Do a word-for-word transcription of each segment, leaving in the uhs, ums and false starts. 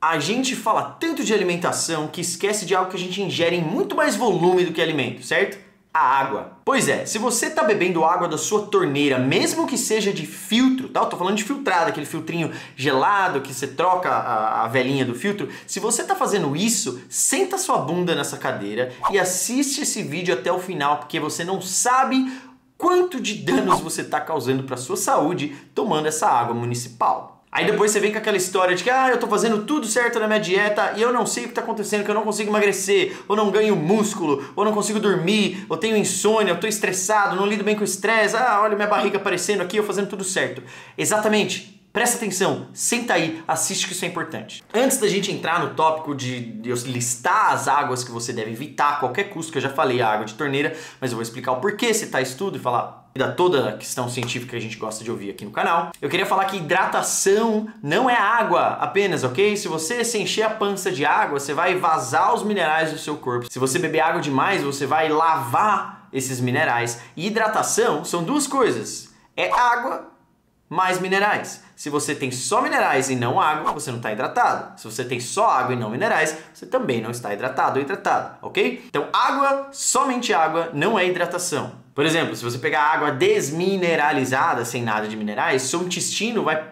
A gente fala tanto de alimentação que esquece de algo que a gente ingere em muito mais volume do que alimento, certo? A água. Pois é, se você tá bebendo água da sua torneira, mesmo que seja de filtro, tá? Eu tô falando de filtrado, aquele filtrinho gelado que você troca a, a velinha do filtro. Se você tá fazendo isso, senta sua bunda nessa cadeira e assiste esse vídeo até o final, porque você não sabe quanto de danos você tá causando para sua saúde tomando essa água municipal. Aí depois você vem com aquela história de que ah, eu tô fazendo tudo certo na minha dieta e eu não sei o que tá acontecendo, que eu não consigo emagrecer, ou não ganho músculo, ou não consigo dormir, ou tenho insônia, eu tô estressado, não lido bem com o estresse, ah, olha minha barriga aparecendo aqui, eu fazendo tudo certo. Exatamente. Presta atenção, senta aí, assiste que isso é importante. Antes da gente entrar no tópico de eu listar as águas que você deve evitar a qualquer custo, que eu já falei a água de torneira, mas eu vou explicar o porquê, citar estudo e falar da toda a questão científica que a gente gosta de ouvir aqui no canal. Eu queria falar que hidratação não é água apenas, ok? Se você se encher a pança de água, você vai vazar os minerais do seu corpo. Se você beber água demais, você vai lavar esses minerais. E hidratação são duas coisas. É água mais minerais. Se você tem só minerais e não água, você não está hidratado. Se você tem só água e não minerais, você também não está hidratado ou hidratada, ok? Então água, somente água, não é hidratação. Por exemplo, se você pegar água desmineralizada, sem nada de minerais, seu intestino vai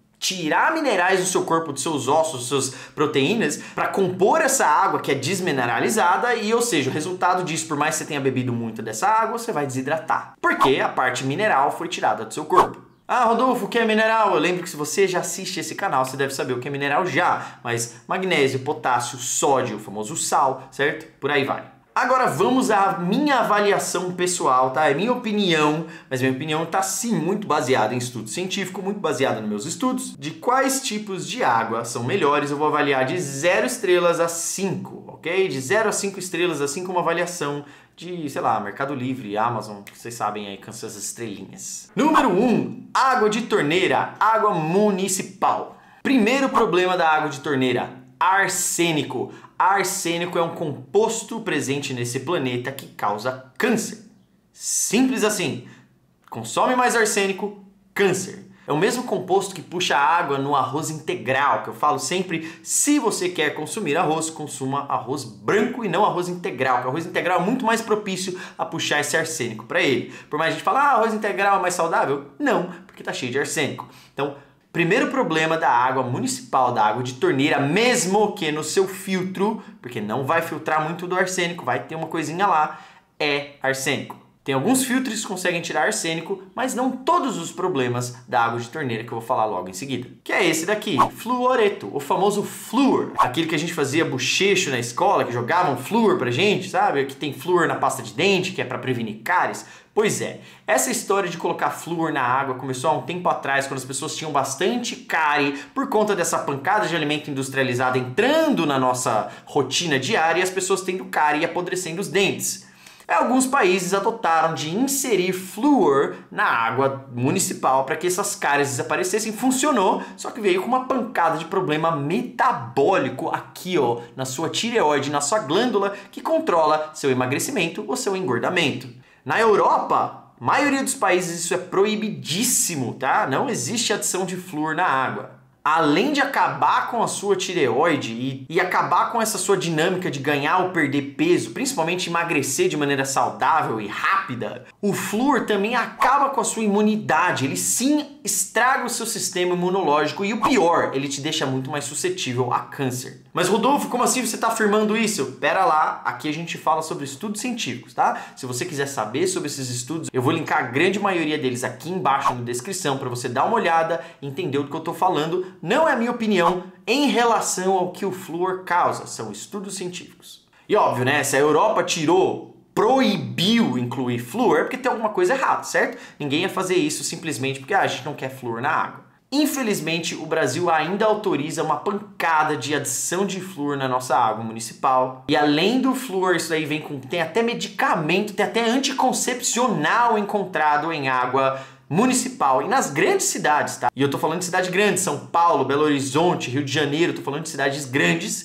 tirar minerais do seu corpo, dos seus ossos, das suas proteínas, para compor essa água que é desmineralizada e, ou seja, o resultado disso, por mais que você tenha bebido muito dessa água, você vai desidratar. Porque a parte mineral foi tirada do seu corpo. Ah, Rodolfo, o que é mineral? Eu lembro que se você já assiste esse canal, você deve saber o que é mineral já, mas magnésio, potássio, sódio, o famoso sal, certo? Por aí vai. Agora vamos à minha avaliação pessoal, tá? É minha opinião, mas minha opinião tá sim muito baseada em estudo científico, muito baseada nos meus estudos, de quais tipos de água são melhores. Eu vou avaliar de zero estrelas a cinco, ok? De zero a cinco estrelas, assim como uma avaliação de, sei lá, Mercado Livre, Amazon, vocês sabem aí com essas estrelinhas. Número um, água de torneira, água municipal. Primeiro problema da água de torneira, arsênico. Arsênico é um composto presente nesse planeta que causa câncer. Simples assim. Consome mais arsênico, câncer. É o mesmo composto que puxa água no arroz integral, que eu falo sempre, se você quer consumir arroz, consuma arroz branco e não arroz integral, porque o arroz integral é muito mais propício a puxar esse arsênico para ele. Por mais a gente falar, ah, arroz integral é mais saudável? Não, porque tá cheio de arsênico. Então, primeiro problema da água municipal, da água de torneira, mesmo que no seu filtro, porque não vai filtrar muito do arsênico, vai ter uma coisinha lá, é arsênico. Tem alguns filtros que conseguem tirar arsênico, mas não todos os problemas da água de torneira que eu vou falar logo em seguida. Que é esse daqui, fluoreto, o famoso flúor. Aquele que a gente fazia bochecho na escola, que jogavam flúor pra gente, sabe? Que tem flúor na pasta de dente, que é pra prevenir cáries. Pois é, essa história de colocar flúor na água começou há um tempo atrás, quando as pessoas tinham bastante cárie por conta dessa pancada de alimento industrializado entrando na nossa rotina diária e as pessoas tendo cárie e apodrecendo os dentes. Alguns países adotaram de inserir flúor na água municipal para que essas cáries desaparecessem. Funcionou, só que veio com uma pancada de problema metabólico aqui, ó, na sua tireoide, na sua glândula que controla seu emagrecimento ou seu engordamento. Na Europa, a maioria dos países isso é proibidíssimo, tá? Não existe adição de flúor na água. Além de acabar com a sua tireoide e, e acabar com essa sua dinâmica de ganhar ou perder peso, principalmente emagrecer de maneira saudável e rápida, o flúor também acaba com a sua imunidade. Ele sim estraga o seu sistema imunológico e o pior, ele te deixa muito mais suscetível a câncer. Mas Rodolfo, como assim você está afirmando isso? Pera lá, aqui a gente fala sobre estudos científicos, tá? Se você quiser saber sobre esses estudos, eu vou linkar a grande maioria deles aqui embaixo na descrição para você dar uma olhada e entender do que eu estou falando. Não é a minha opinião em relação ao que o flúor causa, são estudos científicos. E óbvio, né? Se a Europa tirou, proibiu incluir flúor, é porque tem alguma coisa errada, certo? Ninguém ia fazer isso simplesmente porque ah, a gente não quer flúor na água. Infelizmente, o Brasil ainda autoriza uma pancada de adição de flúor na nossa água municipal. E além do flúor, isso daí vem com... tem até medicamento, tem até anticoncepcional encontrado em água municipal e nas grandes cidades, tá? E eu tô falando de cidade grande, São Paulo, Belo Horizonte, Rio de Janeiro, tô falando de cidades grandes,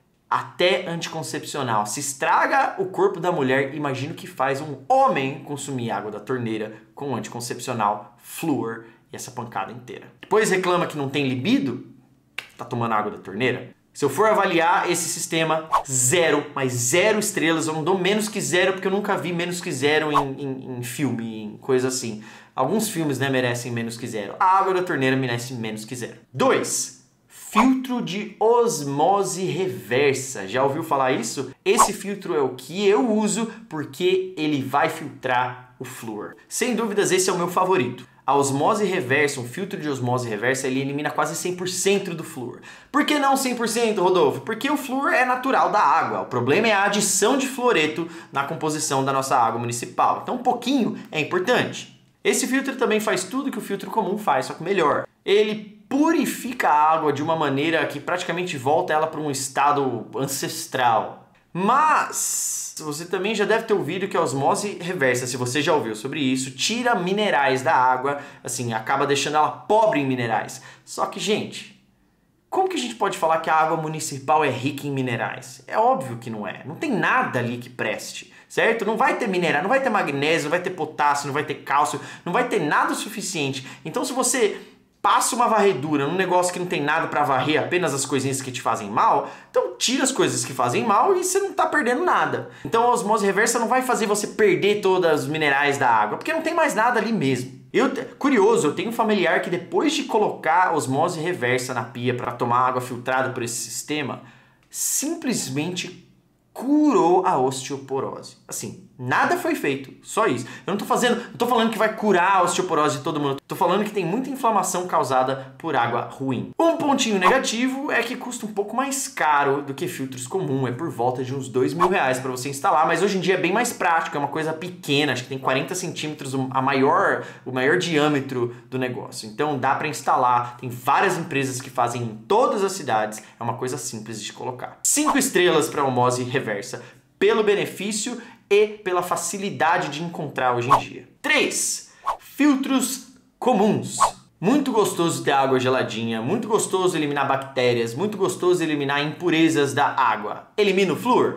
até anticoncepcional. Se estraga o corpo da mulher, imagino que faz um homem consumir água da torneira com anticoncepcional, flúor e essa pancada inteira. Depois reclama que não tem libido, tá tomando água da torneira. Se eu for avaliar esse sistema, zero, mas zero estrelas. Eu não dou menos que zero porque eu nunca vi menos que zero em, em, em filme, em coisa assim. Alguns filmes, né, merecem menos que zero. A água da torneira merece menos que zero. dois. Filtro de osmose reversa. Já ouviu falar isso? Esse filtro é o que eu uso porque ele vai filtrar o flúor. Sem dúvidas, esse é o meu favorito. A osmose reversa, um filtro de osmose reversa, ele elimina quase cem por cento do flúor. Por que não cem por cento, Rodolfo? Porque o flúor é natural da água. O problema é a adição de fluoreto na composição da nossa água municipal. Então um pouquinho é importante. Esse filtro também faz tudo que o filtro comum faz, só que melhor. Ele purifica a água de uma maneira que praticamente volta ela para um estado ancestral. Mas você também já deve ter ouvido que a osmose reversa, se você já ouviu sobre isso, tira minerais da água, assim, acaba deixando ela pobre em minerais. Só que, gente, como que a gente pode falar que a água municipal é rica em minerais? É óbvio que não é. Não tem nada ali que preste, certo? Não vai ter mineral, não vai ter magnésio, não vai ter potássio, não vai ter cálcio, não vai ter nada o suficiente. Então, se você passa uma varredura num negócio que não tem nada para varrer, apenas as coisinhas que te fazem mal, então tira as coisas que fazem mal e você não tá perdendo nada. Então a osmose reversa não vai fazer você perder todos os minerais da água, porque não tem mais nada ali mesmo. Eu, curioso, eu tenho um familiar que depois de colocar a osmose reversa na pia para tomar água filtrada por esse sistema, simplesmente curou a osteoporose. Assim, nada foi feito, só isso. Eu não tô fazendo, não tô falando que vai curar a osteoporose de todo mundo. Tô falando que tem muita inflamação causada por água ruim. Um pontinho negativo é que custa um pouco mais caro do que filtros comuns. É por volta de uns dois mil reais para você instalar, mas hoje em dia é bem mais prático, é uma coisa pequena, acho que tem quarenta centímetros a maior, o maior diâmetro do negócio. Então dá para instalar, tem várias empresas que fazem em todas as cidades, é uma coisa simples de colocar. Cinco estrelas para a osmose reversa, pelo benefício e pela facilidade de encontrar hoje em dia. três. Filtros comuns. Muito gostoso ter água geladinha, muito gostoso eliminar bactérias, muito gostoso eliminar impurezas da água. Elimina o flúor?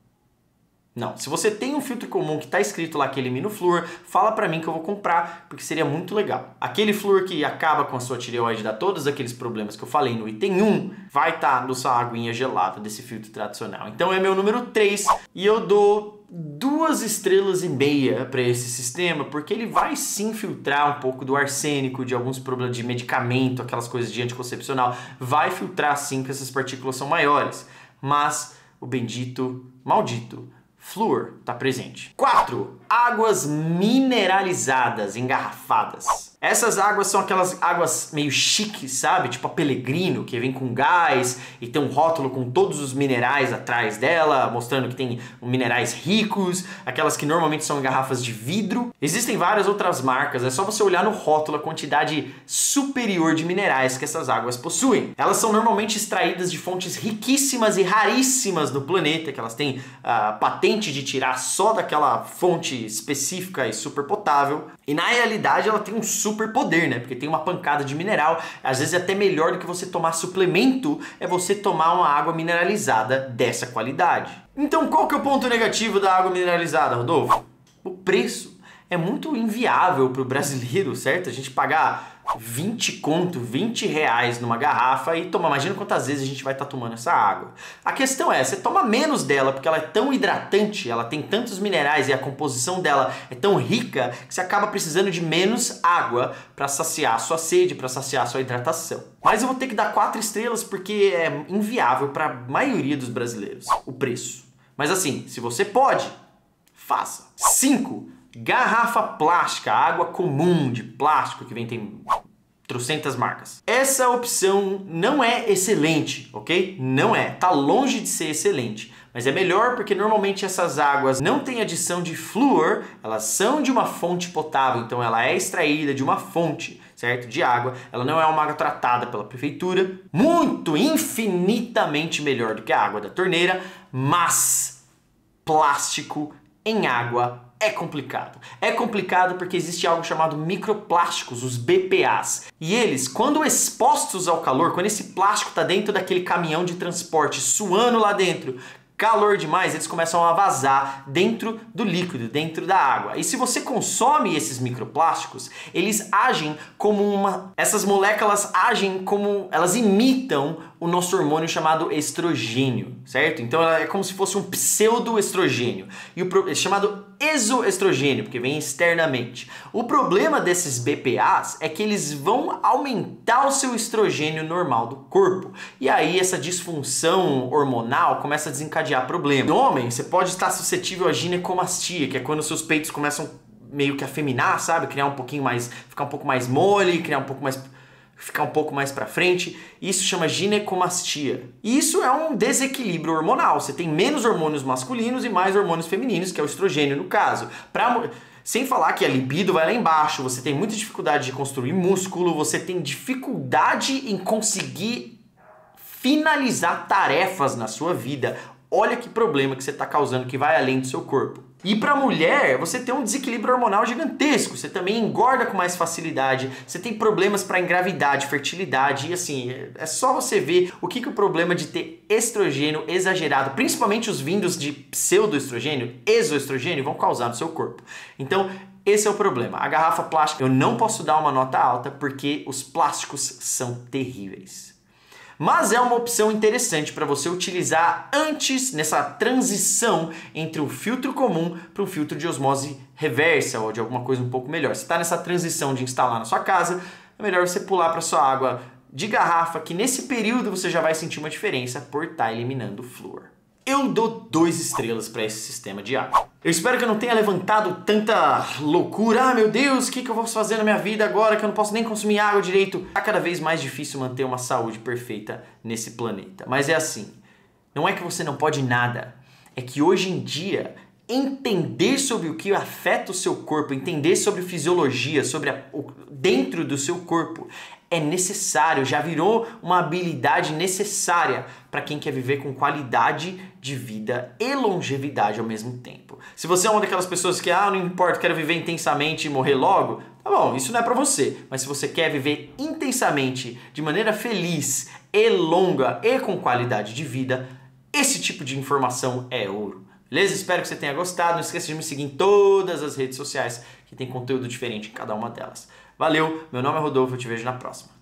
Não. Se você tem um filtro comum que está escrito lá que elimina o flúor, fala pra mim que eu vou comprar, porque seria muito legal. Aquele flúor que acaba com a sua tireoide, dá todos aqueles problemas que eu falei no item um, vai estar tá na sua aguinha gelada desse filtro tradicional. Então é meu número três e eu dou duas estrelas e meia para esse sistema, porque ele vai sim filtrar um pouco do arsênico, de alguns problemas de medicamento, aquelas coisas de anticoncepcional. Vai filtrar sim, porque essas partículas são maiores. Mas o bendito, maldito flúor está presente. quatro. Águas mineralizadas, engarrafadas. Essas águas são aquelas águas meio chiques, sabe? Tipo a Pellegrino, que vem com gás e tem um rótulo com todos os minerais atrás dela, mostrando que tem minerais ricos, aquelas que normalmente são em garrafas de vidro. Existem várias outras marcas, é só você olhar no rótulo a quantidade superior de minerais que essas águas possuem. Elas são normalmente extraídas de fontes riquíssimas e raríssimas do planeta, que elas têm a patente de tirar só daquela fonte específica e super potável. E na realidade ela tem um super poder, né? Porque tem uma pancada de mineral. Às vezes é até melhor do que você tomar suplemento, é você tomar uma água mineralizada dessa qualidade. Então qual que é o ponto negativo da água mineralizada, Rodolfo? O preço. É muito inviável para o brasileiro, certo? A gente pagar vinte conto, vinte reais numa garrafa e tomar. Imagina quantas vezes a gente vai estar tá tomando essa água. A questão é, você toma menos dela porque ela é tão hidratante, ela tem tantos minerais e a composição dela é tão rica que você acaba precisando de menos água para saciar a sua sede, para saciar a sua hidratação. Mas eu vou ter que dar quatro estrelas porque é inviável para a maioria dos brasileiros o preço. Mas assim, se você pode, faça. cinco. Garrafa plástica, água comum de plástico que vem, tem trocentas marcas. Essa opção não é excelente, ok? Não é, tá longe de ser excelente. Mas é melhor porque normalmente essas águas não têm adição de flúor, elas são de uma fonte potável, então ela é extraída de uma fonte, certo? De água. Ela não é uma água tratada pela prefeitura. Muito, infinitamente melhor do que a água da torneira, mas plástico em água é complicado. É complicado porque existe algo chamado microplásticos, os B P As. E eles, quando expostos ao calor, quando esse plástico está dentro daquele caminhão de transporte, suando lá dentro, calor demais, eles começam a vazar dentro do líquido, dentro da água. E se você consome esses microplásticos, eles agem como uma... Essas moléculas agem como... Elas imitam o nosso hormônio chamado estrogênio, certo? Então é como se fosse um pseudoestrogênio. E o pro... é chamado exoestrogênio, porque vem externamente. O problema desses B P As é que eles vão aumentar o seu estrogênio normal do corpo. E aí essa disfunção hormonal começa a desencadear problema. No homem, você pode estar suscetível à ginecomastia, que é quando os seus peitos começam meio que a afeminar, sabe? Criar um pouquinho mais, ficar um pouco mais mole, criar um pouco mais... ficar um pouco mais para frente, isso chama ginecomastia. E isso é um desequilíbrio hormonal. Você tem menos hormônios masculinos e mais hormônios femininos, que é o estrogênio no caso. Pra, sem falar que a libido vai lá embaixo, você tem muita dificuldade de construir músculo, você tem dificuldade em conseguir finalizar tarefas na sua vida. Olha que problema que você está causando que vai além do seu corpo. E para mulher, você tem um desequilíbrio hormonal gigantesco, você também engorda com mais facilidade, você tem problemas para engravidar, de fertilidade, e assim, é só você ver o que, que o problema de ter estrogênio exagerado, principalmente os vindos de pseudoestrogênio, exoestrogênio, vão causar no seu corpo. Então, esse é o problema. A garrafa plástica, eu não posso dar uma nota alta porque os plásticos são terríveis. Mas é uma opção interessante para você utilizar antes, nessa transição entre o filtro comum para um filtro de osmose reversa ou de alguma coisa um pouco melhor. Se está nessa transição de instalar na sua casa, é melhor você pular para sua água de garrafa, que nesse período você já vai sentir uma diferença por estar eliminando o flúor. Eu dou duas estrelas para esse sistema de água. Eu espero que eu não tenha levantado tanta loucura. Ah, meu Deus, o que, que eu vou fazer na minha vida agora que eu não posso nem consumir água direito? Tá cada vez mais difícil manter uma saúde perfeita nesse planeta. Mas é assim, não é que você não pode nada. É que hoje em dia, entender sobre o que afeta o seu corpo, entender sobre fisiologia, sobre a, o, dentro do seu corpo, é necessário, já virou uma habilidade necessária para quem quer viver com qualidade de vida e longevidade ao mesmo tempo. Se você é uma daquelas pessoas que, ah, não importa, quero viver intensamente e morrer logo, tá bom, isso não é para você. Mas se você quer viver intensamente, de maneira feliz e longa e com qualidade de vida, esse tipo de informação é ouro. Beleza? Espero que você tenha gostado. Não esqueça de me seguir em todas as redes sociais que tem conteúdo diferente em cada uma delas. Valeu, meu nome é Rodolfo, eu te vejo na próxima.